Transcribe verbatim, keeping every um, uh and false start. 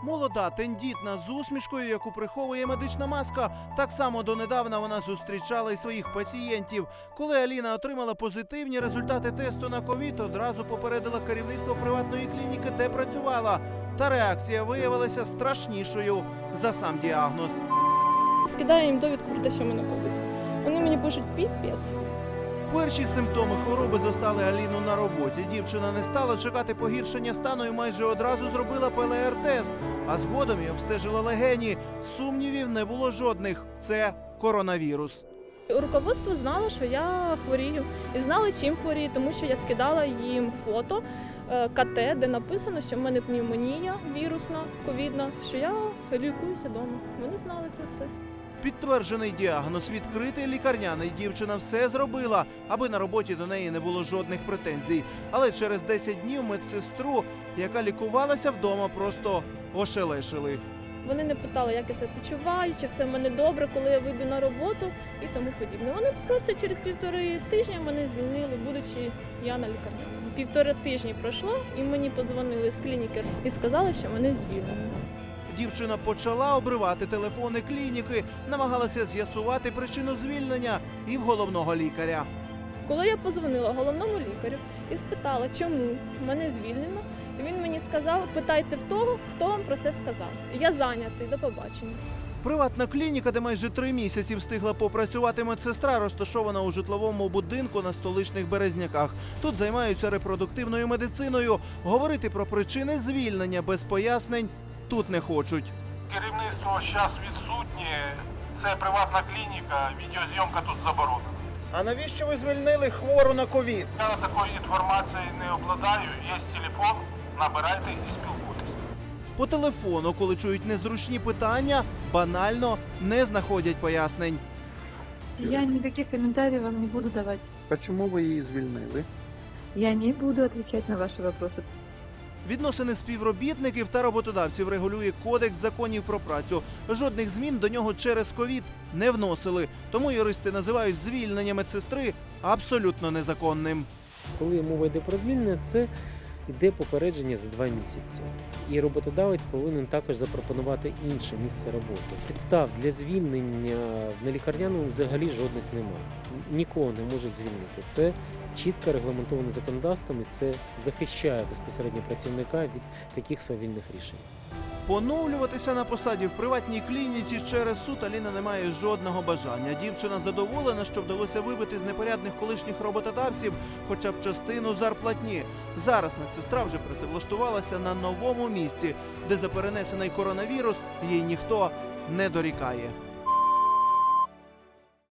Молода, тендітна, з усмішкою, яку приховує медична маска. Так само донедавна вона зустрічала й своїх пацієнтів. Коли Аліна отримала позитивні результати тесту на ковід, одразу попередила керівництво приватної клініки, де працювала. Та реакція виявилася страшнішою за сам діагноз. Скидаю їм довідку про те, що в мене ковід. Вони мені пишуть піпець. Перші симптоми хвороби застали Аліну на роботі. Дівчина не стала чекати погіршення стану і майже одразу зробила пе ел ер-тест. А згодом і обстежила легені. Сумнівів не було жодних. Це коронавірус. Руководство знало, що я хворію. І знали, чим хворію, тому що я скидала їм фото ка те, де написано, що в мене пневмонія вірусна, ковідна, що я лікуюся вдома. Вони знали це все. Підтверджений діагноз, відкритий лікарняний. Дівчина все зробила, аби на роботі до неї не було жодних претензій. Але через десять днів медсестру, яка лікувалася вдома, просто ошелешили. Вони не питали, як я себе почуваю, чи все в мене добре, коли я вийду на роботу і тому подібне. Вони просто через півтори тижні мене звільнили, будучи я на лікарняному. Півтори тижні пройшло, і мені подзвонили з клініки і сказали, що мене звільнили. Дівчина почала обривати телефони клініки, намагалася з'ясувати причину звільнення і в головного лікаря. Коли я подзвонила головному лікарю і спитала, чому мене звільнено, він мені сказав, питайте в того, хто вам про це сказав. Я зайнятий, до побачення. Приватна клініка, де майже три місяці встигла попрацювати медсестра, розташована у житловому будинку на столичних Березняках. Тут займаються репродуктивною медициною. Говорити про причини звільнення без пояснень тут не хочуть. Керівництво зараз відсутнє, це приватна клініка, відеозйомка тут заборонена. А навіщо ви звільнили хвору на ковід? Я такою інформацією не обладаю, є телефон, набирайте і спілкуйтесь. По телефону, коли чують незручні питання, банально не знаходять пояснень. Я никаких комментариев вам не буду давать. Чому ви її звільнили? Я не буду отвечать на ваши вопросы. Відносини співробітників та роботодавців регулює Кодекс законів про працю. Жодних змін до нього через ковід не вносили. Тому юристи називають звільнення медсестри абсолютно незаконним. Коли мова йде про звільнення, це йде попередження за два місяці. І роботодавець повинен також запропонувати інше місце роботи. Підстав для звільнення в нелікарняному взагалі жодних немає. Нікого не можуть звільнити. Це чітко регламентовано законодавством і це захищає безпосередньо працівника від таких свавільних рішень. Поновлюватися на посаді в приватній клініці через суд Аліна не має жодного бажання. Дівчина задоволена, що вдалося вибити з непорядних колишніх роботодавців хоча б частину зарплатні. Зараз медсестра вже працевлаштувалася на новому місці, де за перенесений коронавірус їй ніхто не дорікає.